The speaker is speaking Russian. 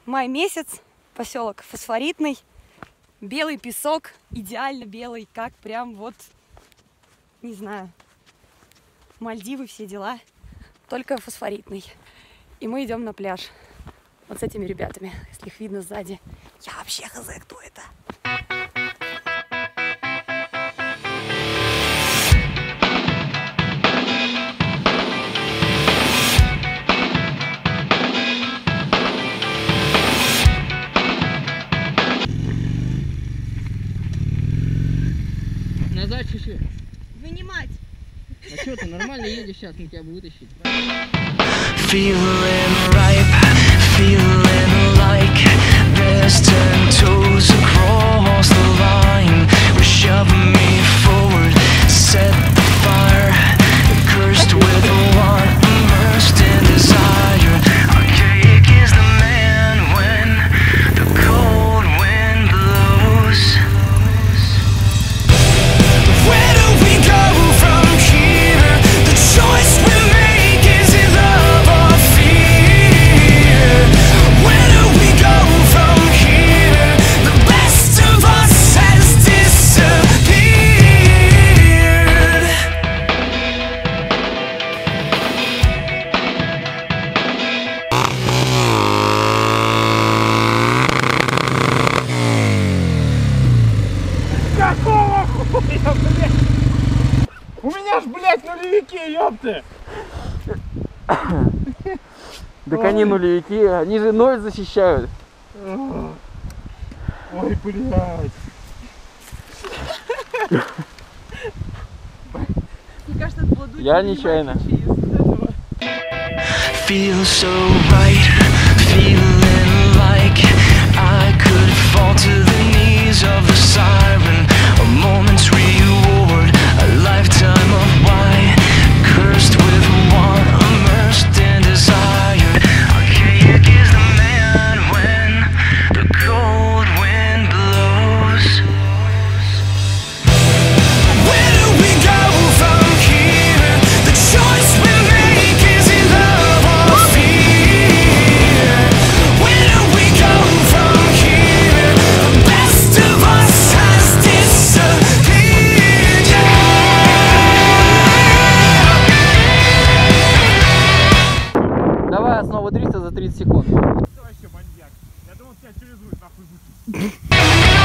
Май месяц, поселок Фосфоритный, белый песок, идеально белый, как прям вот, не знаю, Мальдивы, все дела, только Фосфоритный. И мы идем на пляж вот с этими ребятами, если их видно сзади. Я вообще хз, кто это? Назад чуть-чуть. Вынимать. А что ты нормально едешь, сейчас мы тебя вытащим. Feeling ripe, feeling like there's 10 toes across the line. We're shoving me forward, set the fire, cursed with want, immersed in desire. Archaic is the man when the cold wind blows. Where do we go from here? The choice we make is in love or fear. Where do we go from here? The best of us has disappeared. Какого хуя, блядь? У меня ж, блядь, нулевики, ёпты! Так они нулевики, они же ноль защищают. Ой, блядь. Мне кажется, это было дуть. Я нечаянно. Feels so right, feeling like I could fall to the knees of the siren. A moment's reward, a lifetime of why, cursed with want, immersed in desire. Archaic is the man when the cold wind blows. Where do we go from here? The choice we make is in love or fear. Where do we go from here? The best of us has disappeared. Давай основу 300 за 30 секунд. Ты вообще маньяк. Я думал, тебя через улицу нахуй выкинуть.